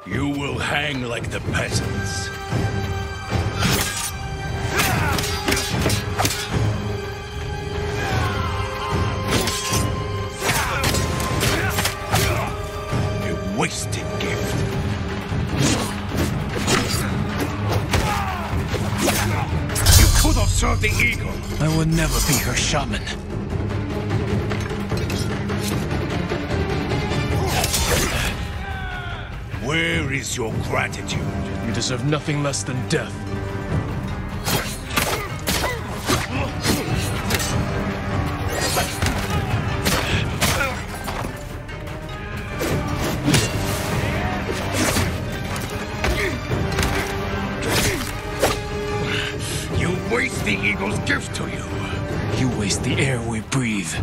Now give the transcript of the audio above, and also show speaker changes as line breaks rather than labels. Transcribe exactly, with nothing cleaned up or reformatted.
You will hang like the peasants. A wasted gift. You could have served the eagle.
I will never be her shaman.
Where is your gratitude?
You deserve nothing less than death.
You waste the eagle's gift to you.
You waste the air we breathe.